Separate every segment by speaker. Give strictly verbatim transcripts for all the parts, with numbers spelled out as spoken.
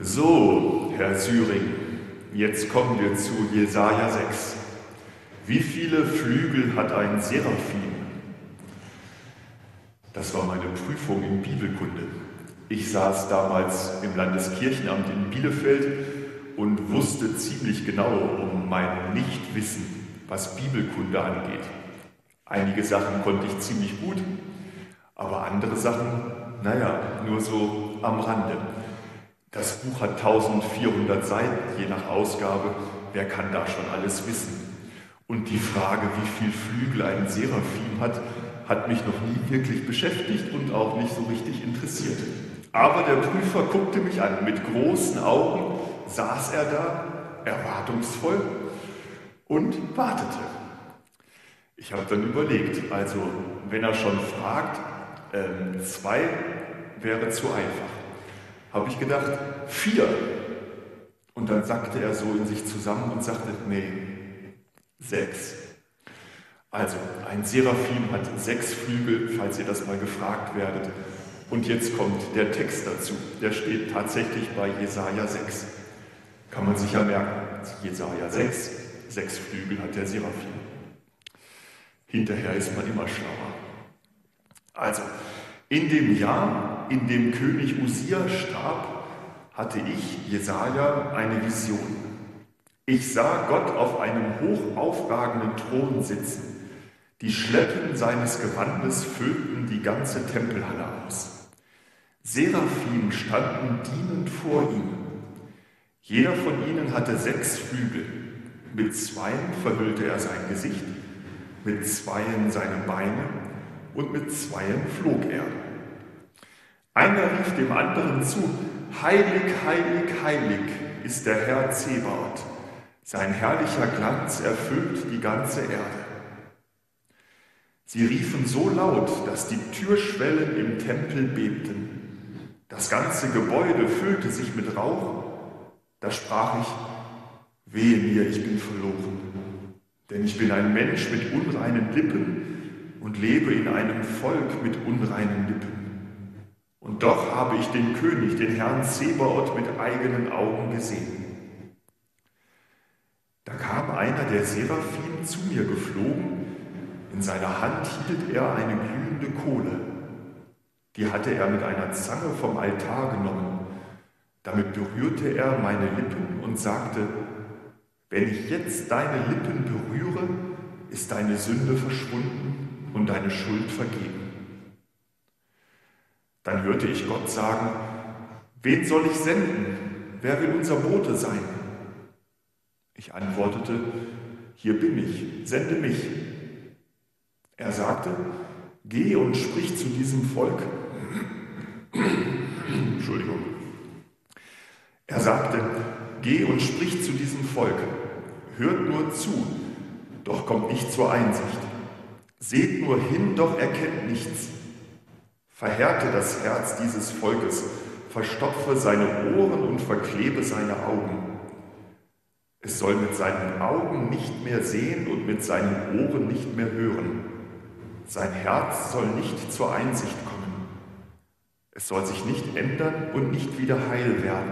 Speaker 1: So, Herr Syring, jetzt kommen wir zu Jesaja sechs. Wie viele Flügel hat ein Seraphim? Das war meine Prüfung in Bibelkunde. Ich saß damals im Landeskirchenamt in Bielefeld und wusste ziemlich genau um mein Nichtwissen, was Bibelkunde angeht. Einige Sachen konnte ich ziemlich gut, aber andere Sachen, naja, nur so am Rande. Das Buch hat eintausendvierhundert Seiten, je nach Ausgabe. Wer kann da schon alles wissen? Und die Frage, wie viel Flügel ein Seraphim hat, hat mich noch nie wirklich beschäftigt und auch nicht so richtig interessiert. Aber der Prüfer guckte mich an. Mit großen Augen saß er da, erwartungsvoll, und wartete. Ich habe dann überlegt, also wenn er schon fragt, ähm, zwei wäre zu einfach. Habe ich gedacht, vier. Und dann sackte er so in sich zusammen und sagte, nee, sechs. Also, ein Seraphim hat sechs Flügel, falls ihr das mal gefragt werdet. Und jetzt kommt der Text dazu. Der steht tatsächlich bei Jesaja sechs. Kann man sich ja merken. Jesaja sechs, sechs Flügel hat der Seraphim. Hinterher ist man immer schlauer. Also, in dem Jahr, in dem König Usia starb, hatte ich, Jesaja, eine Vision. Ich sah Gott auf einem hoch aufragenden Thron sitzen. Die Schleppen seines Gewandes füllten die ganze Tempelhalle aus. Seraphim standen dienend vor ihm. Jeder von ihnen hatte sechs Flügel. Mit zweien verhüllte er sein Gesicht, mit zweien seine Beine und mit zweien flog er. Einer rief dem anderen zu, heilig, heilig, heilig ist der Herr Zebaoth. Sein herrlicher Glanz erfüllt die ganze Erde. Sie riefen so laut, dass die Türschwellen im Tempel bebten. Das ganze Gebäude füllte sich mit Rauch. Da sprach ich, wehe mir, ich bin verloren. Denn ich bin ein Mensch mit unreinen Lippen und lebe in einem Volk mit unreinen Lippen. Und doch habe ich den König, den Herrn Zebaoth, mit eigenen Augen gesehen. Da kam einer der Seraphim zu mir geflogen. In seiner Hand hielt er eine glühende Kohle. Die hatte er mit einer Zange vom Altar genommen. Damit berührte er meine Lippen und sagte, wenn ich jetzt deine Lippen berühre, ist deine Sünde verschwunden und deine Schuld vergeben. Dann hörte ich Gott sagen, wen soll ich senden? Wer will unser Bote sein? Ich antwortete, hier bin ich, sende mich. Er sagte, geh und sprich zu diesem Volk. Entschuldigung. Er sagte, geh und sprich zu diesem Volk. Hört nur zu, doch kommt nicht zur Einsicht. Seht nur hin, doch erkennt nichts. Verhärte das Herz dieses Volkes, verstopfe seine Ohren und verklebe seine Augen. Es soll mit seinen Augen nicht mehr sehen und mit seinen Ohren nicht mehr hören. Sein Herz soll nicht zur Einsicht kommen. Es soll sich nicht ändern und nicht wieder heil werden.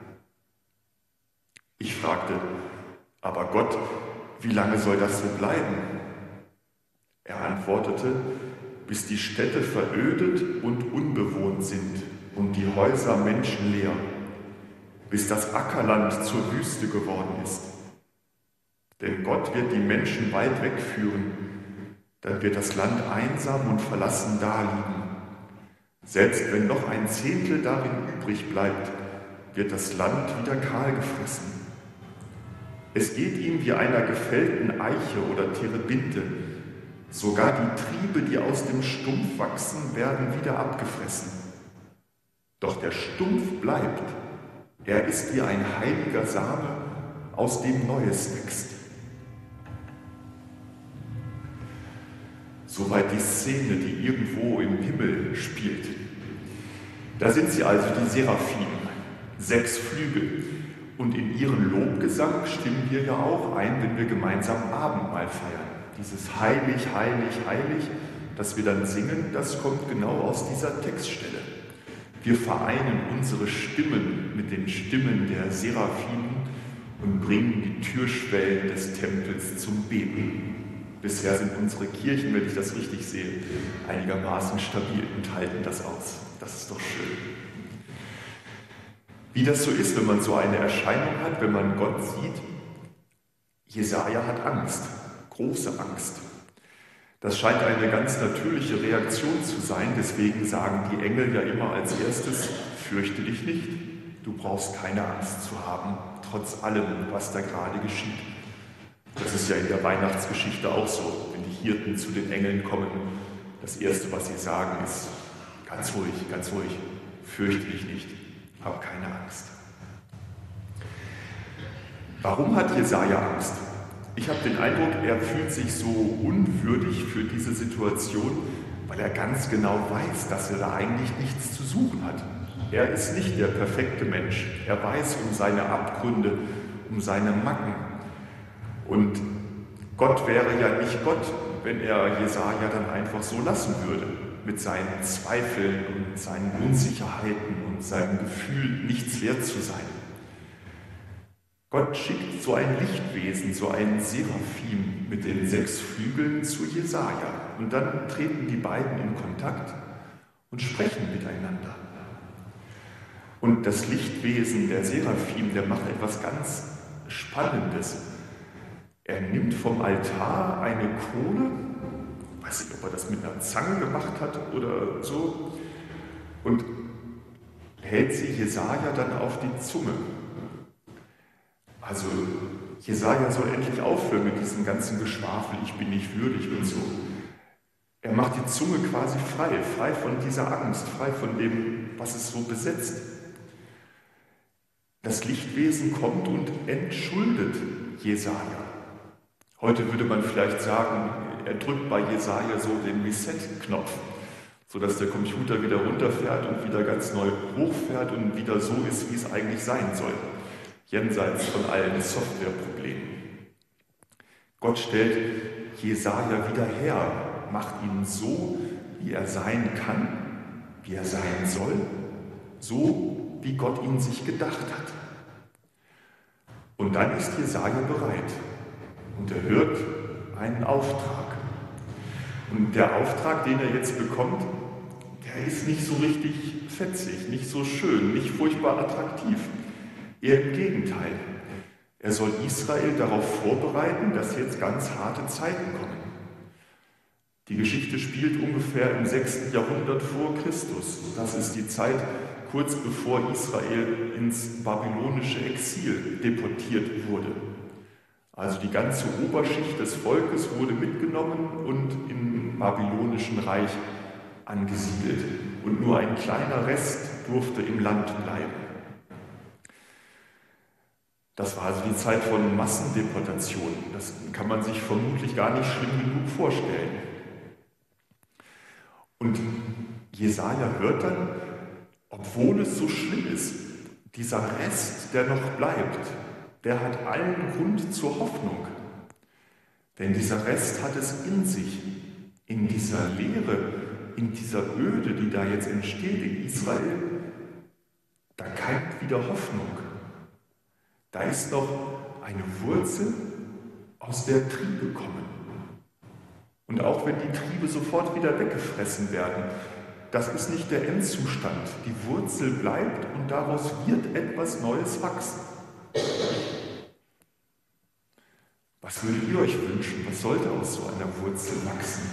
Speaker 1: Ich fragte, aber Gott, wie lange soll das so bleiben? Er antwortete, bis die Städte verödet und unbewohnt sind und die Häuser menschenleer, bis das Ackerland zur Wüste geworden ist. Denn Gott wird die Menschen weit wegführen, dann wird das Land einsam und verlassen daliegen. Selbst wenn noch ein Zehntel darin übrig bleibt, wird das Land wieder kahl gefressen. Es geht ihm wie einer gefällten Eiche oder Terebinte. Sogar die Triebe, die aus dem Stumpf wachsen, werden wieder abgefressen. Doch der Stumpf bleibt. Er ist wie ein heiliger Same, aus dem Neues wächst. Soweit die Szene, die irgendwo im Himmel spielt. Da sind sie also, die Seraphim, sechs Flügel. Und in ihren Lobgesang stimmen wir ja auch ein, wenn wir gemeinsam Abendmahl feiern. Dieses Heilig, Heilig, Heilig, das wir dann singen, das kommt genau aus dieser Textstelle. Wir vereinen unsere Stimmen mit den Stimmen der Seraphim und bringen die Türschwellen des Tempels zum Beten. Bisher sind unsere Kirchen, wenn ich das richtig sehe, einigermaßen stabil und halten das aus. Das ist doch schön. Wie das so ist, wenn man so eine Erscheinung hat, wenn man Gott sieht, Jesaja hat Angst, große Angst. Das scheint eine ganz natürliche Reaktion zu sein, deswegen sagen die Engel ja immer als erstes, fürchte dich nicht, du brauchst keine Angst zu haben, trotz allem, was da gerade geschieht. Das ist ja in der Weihnachtsgeschichte auch so, wenn die Hirten zu den Engeln kommen, das Erste, was sie sagen, ist, ganz ruhig, ganz ruhig, fürchte dich nicht, hab keine Angst. Warum hat Jesaja Angst? Ich habe den Eindruck, er fühlt sich so unwürdig für diese Situation, weil er ganz genau weiß, dass er da eigentlich nichts zu suchen hat. Er ist nicht der perfekte Mensch. Er weiß um seine Abgründe, um seine Macken. Und Gott wäre ja nicht Gott, wenn er Jesaja dann einfach so lassen würde, mit seinen Zweifeln und seinen Unsicherheiten und seinem Gefühl, nichts wert zu sein. Gott schickt so ein Lichtwesen, so einen Seraphim mit den sechs Flügeln zu Jesaja. Und dann treten die beiden in Kontakt und sprechen miteinander. Und das Lichtwesen, der Seraphim, der macht etwas ganz Spannendes. Er nimmt vom Altar eine Krone, ich weiß nicht, ob er das mit einer Zange gemacht hat oder so, und hält sie Jesaja dann auf die Zunge. Also Jesaja soll endlich aufhören mit diesem ganzen Geschwafel, ich bin nicht würdig und so. Er macht die Zunge quasi frei, frei von dieser Angst, frei von dem, was es so besetzt. Das Lichtwesen kommt und entschuldet Jesaja. Heute würde man vielleicht sagen, er drückt bei Jesaja so den Reset-Knopf, sodass der Computer wieder runterfährt und wieder ganz neu hochfährt und wieder so ist, wie es eigentlich sein soll. Jenseits von allen Softwareproblemen. Gott stellt Jesaja wieder her, macht ihn so, wie er sein kann, wie er sein soll, so, wie Gott ihn sich gedacht hat. Und dann ist Jesaja bereit und er hört einen Auftrag. Und der Auftrag, den er jetzt bekommt, der ist nicht so richtig fetzig, nicht so schön, nicht furchtbar attraktiv. Eher im Gegenteil. Er soll Israel darauf vorbereiten, dass jetzt ganz harte Zeiten kommen. Die Geschichte spielt ungefähr im sechsten Jahrhundert vor Christus. Das ist die Zeit, kurz bevor Israel ins babylonische Exil deportiert wurde. Also die ganze Oberschicht des Volkes wurde mitgenommen und im babylonischen Reich angesiedelt. Und nur ein kleiner Rest durfte im Land bleiben. Das war also die Zeit von Massendeportationen. Das kann man sich vermutlich gar nicht schlimm genug vorstellen. Und Jesaja hört dann, obwohl es so schlimm ist, dieser Rest, der noch bleibt, der hat allen Grund zur Hoffnung. Denn dieser Rest hat es in sich, in dieser Leere, in dieser Öde, die da jetzt entsteht in Israel, da keimt wieder Hoffnung. Da ist noch eine Wurzel, aus der Triebe kommen. Und auch wenn die Triebe sofort wieder weggefressen werden, das ist nicht der Endzustand. Die Wurzel bleibt und daraus wird etwas Neues wachsen. Was würdet ihr euch wünschen? Was sollte aus so einer Wurzel wachsen?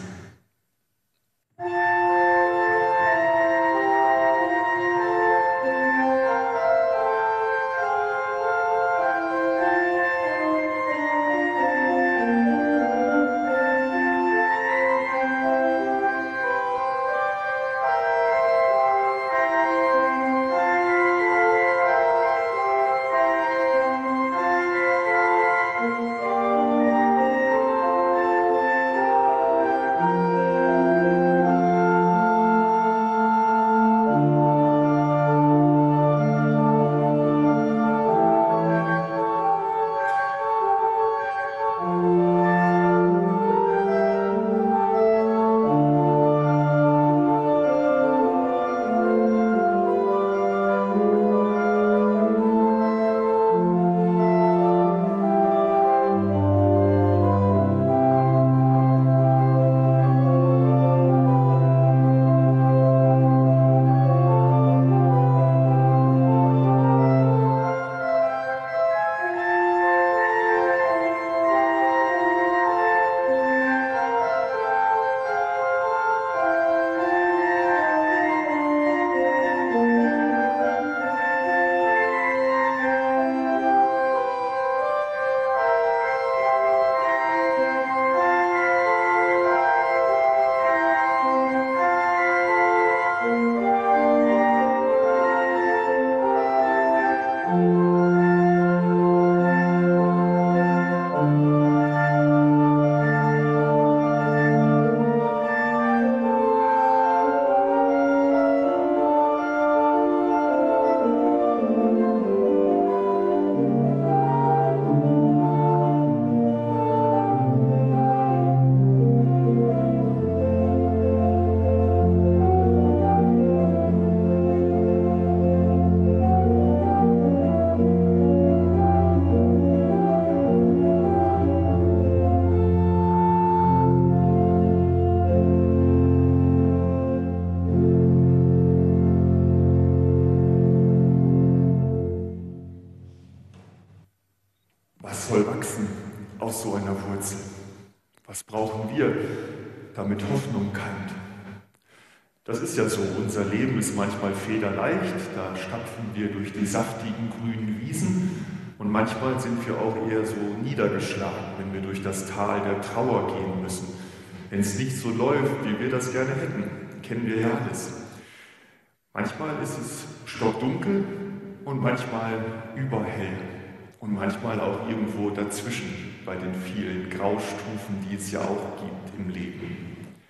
Speaker 1: Was soll wachsen aus so einer Wurzel? Was brauchen wir, damit Hoffnung keimt? Das ist ja so, unser Leben ist manchmal federleicht, da stapfen wir durch die saftigen grünen Wiesen und manchmal sind wir auch eher so niedergeschlagen, wenn wir durch das Tal der Trauer gehen müssen. Wenn es nicht so läuft, wie wir das gerne hätten, kennen wir ja alles. Manchmal ist es stockdunkel und manchmal überhell und manchmal auch irgendwo dazwischen bei den vielen Graustufen, die es ja auch gibt im Leben.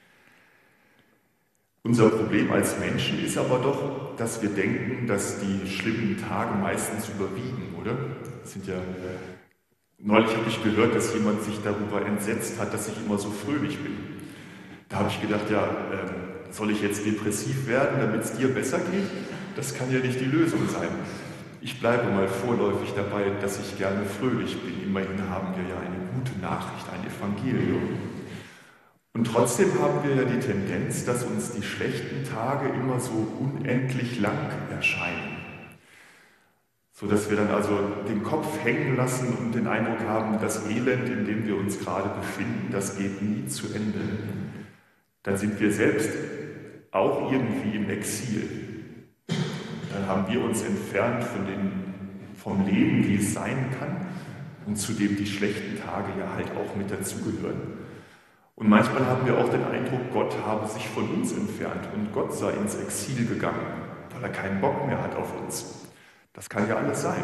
Speaker 1: Unser Problem als Menschen ist aber doch, dass wir denken, dass die schlimmen Tage meistens überwiegen, oder? Das sind ja, neulich habe ich gehört, dass jemand sich darüber entsetzt hat, dass ich immer so fröhlich bin. Da habe ich gedacht, ja, äh, soll ich jetzt depressiv werden, damit es dir besser geht? Das kann ja nicht die Lösung sein. Ich bleibe mal vorläufig dabei, dass ich gerne fröhlich bin. Immerhin haben wir ja eine gute Nachricht, ein Evangelium. Und trotzdem haben wir ja die Tendenz, dass uns die schlechten Tage immer so unendlich lang erscheinen. So dass wir dann also den Kopf hängen lassen und den Eindruck haben, das Elend, in dem wir uns gerade befinden, das geht nie zu Ende. Dann sind wir selbst auch irgendwie im Exil. Dann haben wir uns entfernt von dem, vom Leben, wie es sein kann, und zu dem die schlechten Tage ja halt auch mit dazugehören. Und manchmal haben wir auch den Eindruck, Gott habe sich von uns entfernt und Gott sei ins Exil gegangen, weil er keinen Bock mehr hat auf uns. Das kann ja alles sein.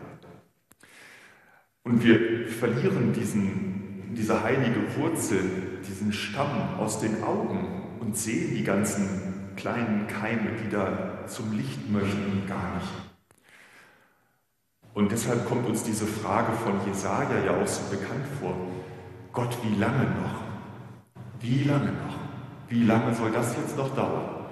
Speaker 1: Und wir verlieren diesen, diese heilige Wurzel, diesen Stamm aus den Augen und sehen die ganzen kleinen Keime, die da zum Licht möchten, gar nicht. Und deshalb kommt uns diese Frage von Jesaja ja auch so bekannt vor. Gott, wie lange noch? Wie lange noch? Wie lange soll das jetzt noch dauern?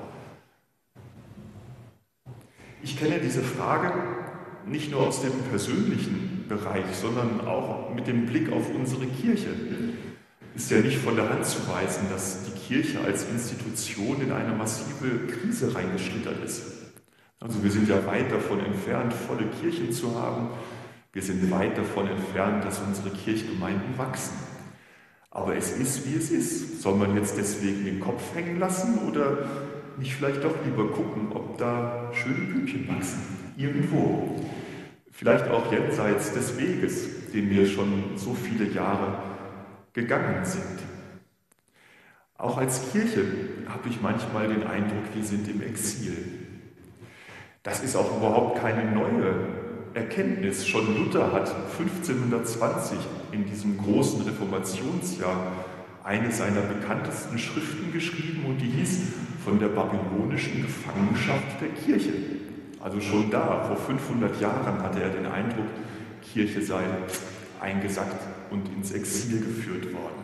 Speaker 1: Ich kenne diese Frage nicht nur aus dem persönlichen Bereich, sondern auch mit dem Blick auf unsere Kirche. Ist ja nicht von der Hand zu weisen, dass die Kirche als Institution in eine massive Krise reingeschlittert ist. Also wir sind ja weit davon entfernt, volle Kirchen zu haben. Wir sind weit davon entfernt, dass unsere Kirchgemeinden wachsen. Aber es ist, wie es ist. Soll man jetzt deswegen den Kopf hängen lassen oder nicht vielleicht doch lieber gucken, ob da schöne Blümchen wachsen? Irgendwo. Vielleicht auch jenseits des Weges, den wir schon so viele Jahre gegangen sind. Auch als Kirche habe ich manchmal den Eindruck, wir sind im Exil. Das ist auch überhaupt keine neue Erkenntnis. Schon Luther hat fünfzehnhundertzwanzig in diesem großen Reformationsjahr eine seiner bekanntesten Schriften geschrieben und die hieß von der babylonischen Gefangenschaft der Kirche. Also schon da, vor fünfhundert Jahren, hatte er den Eindruck, Kirche sei eingesackt und ins Exil geführt worden.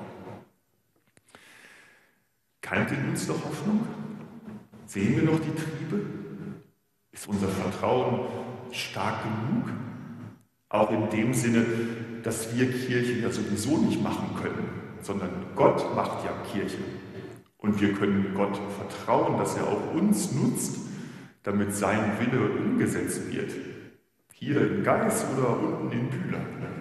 Speaker 1: Keimt in uns noch Hoffnung? Sehen wir noch die Triebe? Ist unser Vertrauen stark genug? Auch in dem Sinne, dass wir Kirche ja sowieso nicht machen können, sondern Gott macht ja Kirche. Und wir können Gott vertrauen, dass er auch uns nutzt, damit sein Wille umgesetzt wird. Hier in Geis oder unten in Bühler.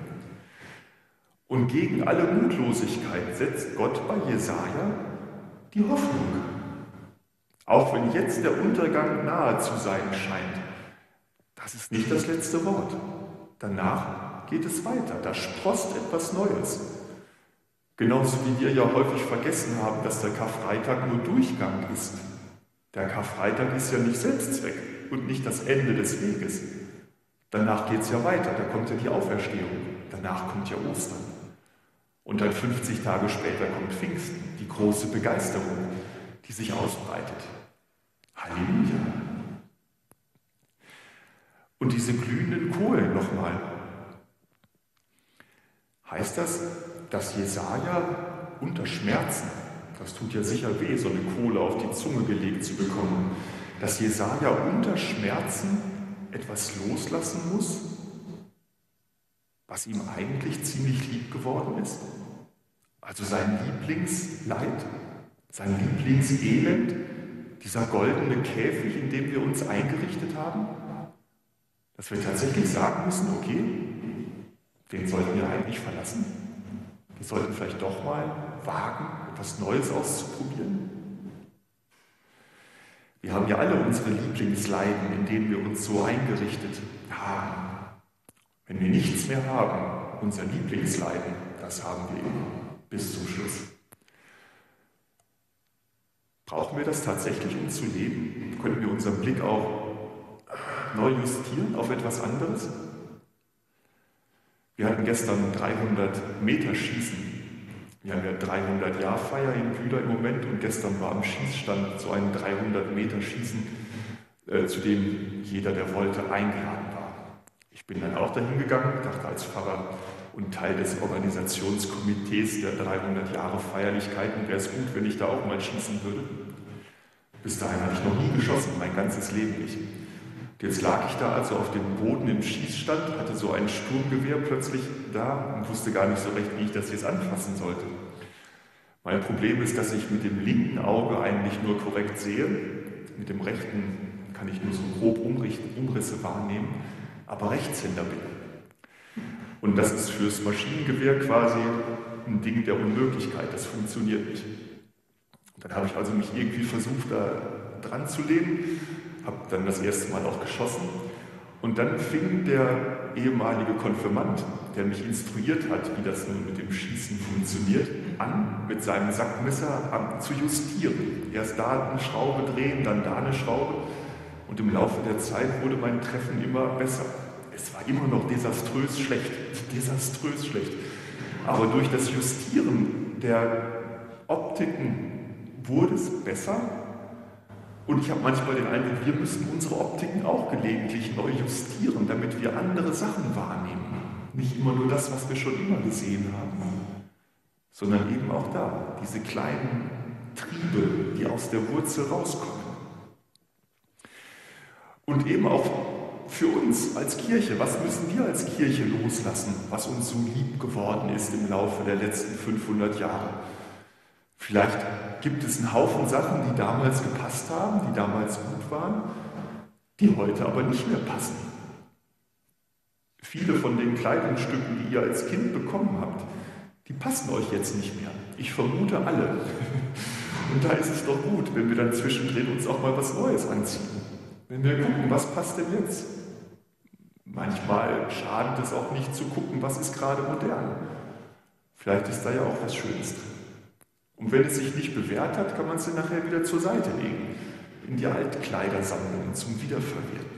Speaker 1: Und gegen alle Mutlosigkeit setzt Gott bei Jesaja die Hoffnung. Auch wenn jetzt der Untergang nahe zu sein scheint, das ist nicht das letzte Wort. Danach geht es weiter, da sproßt etwas Neues. Genauso wie wir ja häufig vergessen haben, dass der Karfreitag nur Durchgang ist. Der Karfreitag ist ja nicht Selbstzweck und nicht das Ende des Weges. Danach geht es ja weiter, da kommt ja die Auferstehung, danach kommt ja Ostern. Und dann fünfzig Tage später kommt Pfingsten, die große Begeisterung, die sich ausbreitet. Halleluja! Und diese glühenden Kohlen nochmal. Heißt das, dass Jesaja unter Schmerzen, das tut ja sicher weh, so eine Kohle auf die Zunge gelegt zu bekommen, dass Jesaja unter Schmerzen etwas loslassen muss, was ihm eigentlich ziemlich lieb geworden ist? Also sein Lieblingsleid, sein Lieblingselend, dieser goldene Käfig, in dem wir uns eingerichtet haben? Dass wir tatsächlich sagen müssen, okay, den sollten wir eigentlich verlassen. Wir sollten vielleicht doch mal wagen, etwas Neues auszuprobieren. Wir haben ja alle unsere Lieblingsleiden, in denen wir uns so eingerichtet haben. Wenn wir nichts mehr haben, unser Lieblingsleiden, das haben wir immer, bis zum Schluss. Brauchen wir das tatsächlich, um zu leben? Können wir unseren Blick auch neu justieren auf etwas anderes? Wir hatten gestern dreihundert Meter Schießen. Wir haben ja dreihundert Jahr Feier in Bühler im Moment und gestern war am Schießstand so ein dreihundert Meter Schießen, äh, zu dem jeder, der wollte, eingeladen war. Ich bin dann auch dahin gegangen, dachte als Pfarrer und Teil des Organisationskomitees der dreihundert Jahre Feierlichkeiten wäre es gut, wenn ich da auch mal schießen würde. Bis dahin hatte ich noch nie geschossen, mein ganzes Leben nicht. Und jetzt lag ich da also auf dem Boden im Schießstand, hatte so ein Sturmgewehr plötzlich da und wusste gar nicht so recht, wie ich das jetzt anfassen sollte. Mein Problem ist, dass ich mit dem linken Auge eigentlich nur korrekt sehe. Mit dem rechten kann ich nur so grob Umrisse wahrnehmen, aber Rechtshänder bin. Und das ist fürs Maschinengewehr quasi ein Ding der Unmöglichkeit, das funktioniert nicht. Und dann habe ich also mich irgendwie versucht, da dran zu lehnen, habe dann das erste Mal auch geschossen und dann fing der ehemalige Konfirmand, der mich instruiert hat, wie das nun mit dem Schießen funktioniert, an, mit seinem Sackmesser an, zu justieren. Erst da eine Schraube drehen, dann da eine Schraube und im Laufe der Zeit wurde mein Treffen immer besser. Es war immer noch desaströs schlecht, desaströs schlecht. Aber durch das Justieren der Optiken wurde es besser. Und ich habe manchmal den Eindruck, wir müssen unsere Optiken auch gelegentlich neu justieren, damit wir andere Sachen wahrnehmen. Nicht immer nur das, was wir schon immer gesehen haben, sondern eben auch da, diese kleinen Triebe, die aus der Wurzel rauskommen. Und eben auch für uns als Kirche, was müssen wir als Kirche loslassen, was uns so lieb geworden ist im Laufe der letzten fünfhundert Jahre? Vielleicht gibt es einen Haufen Sachen, die damals gepasst haben, die damals gut waren, die heute aber nicht mehr passen. Viele von den Kleidungsstücken, die ihr als Kind bekommen habt, die passen euch jetzt nicht mehr. Ich vermute alle. Und da ist es doch gut, wenn wir dann zwischendrin uns auch mal was Neues anziehen. Wenn wir gucken, was passt denn jetzt? Manchmal schadet es auch nicht zu gucken, was ist gerade modern. Vielleicht ist da ja auch was Schönes drin. Und wenn es sich nicht bewährt hat, kann man es dann nachher wieder zur Seite legen, in die Altkleidersammlungen zum Wiederverwerten.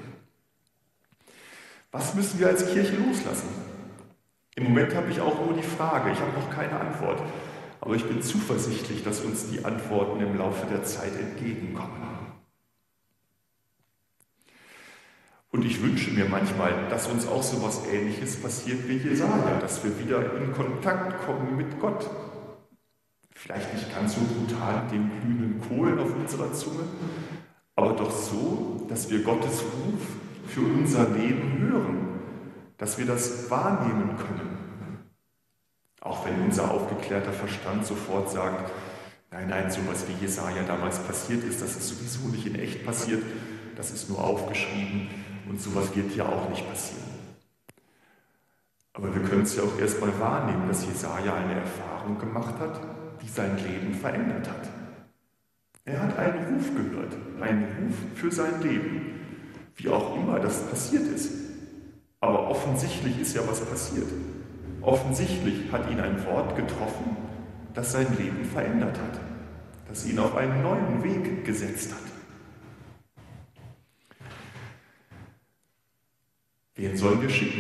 Speaker 1: Was müssen wir als Kirche loslassen? Im Moment habe ich auch nur die Frage, ich habe noch keine Antwort, aber ich bin zuversichtlich, dass uns die Antworten im Laufe der Zeit entgegenkommen. Und ich wünsche mir manchmal, dass uns auch so etwas Ähnliches passiert wie Jesaja, dass wir wieder in Kontakt kommen mit Gott. Vielleicht nicht ganz so brutal mit den glühenden Kohlen auf unserer Zunge, aber doch so, dass wir Gottes Ruf für unser Leben hören, dass wir das wahrnehmen können. Auch wenn unser aufgeklärter Verstand sofort sagt, nein, nein, sowas wie Jesaja damals passiert ist, das ist sowieso nicht in echt passiert, das ist nur aufgeschrieben und sowas wird ja auch nicht passieren. Aber wir können es ja auch erstmal wahrnehmen, dass Jesaja eine Erfahrung gemacht hat, die sein Leben verändert hat. Er hat einen Ruf gehört, einen Ruf für sein Leben, wie auch immer das passiert ist. Aber offensichtlich ist ja was passiert. Offensichtlich hat ihn ein Wort getroffen, das sein Leben verändert hat, das ihn auf einen neuen Weg gesetzt hat. Wen sollen wir schicken?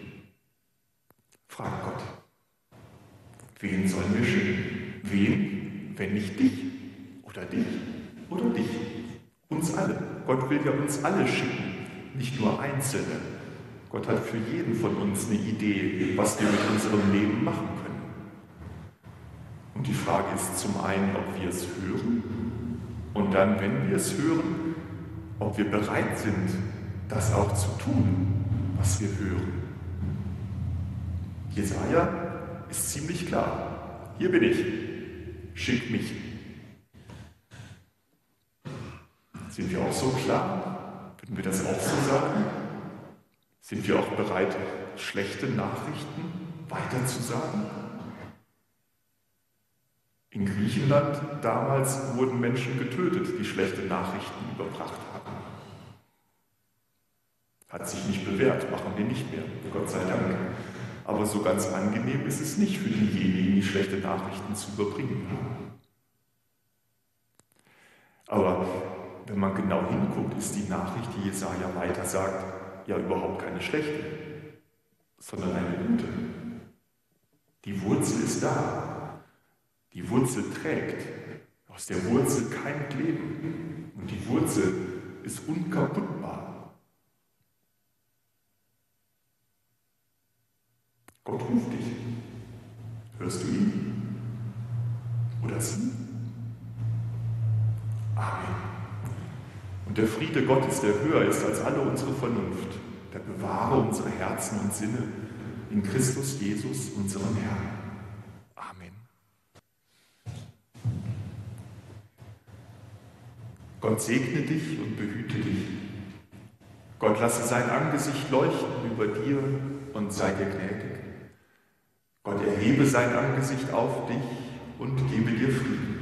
Speaker 1: Fragt Gott. Wen sollen wir schicken? Wen, wenn nicht dich oder dich oder dich? Uns alle. Gott will ja uns alle schicken, nicht nur Einzelne. Gott hat für jeden von uns eine Idee, was wir mit unserem Leben machen können. Und die Frage ist zum einen, ob wir es hören und dann, wenn wir es hören, ob wir bereit sind, das auch zu tun, was wir hören. Jesaja ist ziemlich klar. Hier bin ich. Schick mich. Sind wir auch so klar? Würden wir das auch so sagen? Sind wir auch bereit, schlechte Nachrichten weiterzusagen? In Griechenland damals wurden Menschen getötet, die schlechte Nachrichten überbracht haben. Hat sich nicht bewährt, machen wir nicht mehr, Gott sei Dank. Aber so ganz angenehm ist es nicht für diejenigen, die schlechte Nachrichten zu überbringen haben. Aber wenn man genau hinguckt, ist die Nachricht, die Jesaja weiter sagt, ja überhaupt keine schlechte, sondern eine gute. Die Wurzel ist da. Die Wurzel trägt. Aus der Wurzel keimt Leben. Und die Wurzel ist unkaputtbar. Gott ruft dich. Hörst du ihn? Oder sie? Amen. Und der Friede Gottes, der höher ist als alle unsere Vernunft, der bewahre unsere Herzen und Sinne in Christus Jesus, unserem Herrn. Amen. Gott segne dich und behüte dich. Gott lasse sein Angesicht leuchten über dir und sei dir gnädig. Gott erhebe sein Angesicht auf dich und gebe dir Frieden.